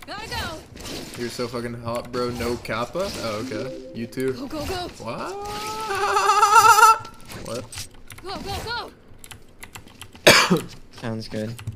Gotta go. You're so fucking hot, bro. No kappa? Oh, okay. You too. Go, go, go. What? What? Go, go, go. Sounds good.